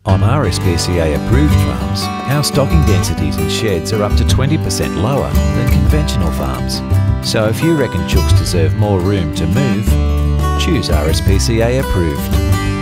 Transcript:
On RSPCA approved farms, our stocking densities in sheds are up to 20% lower than conventional farms. So if you reckon chooks deserve more room to move, choose RSPCA approved.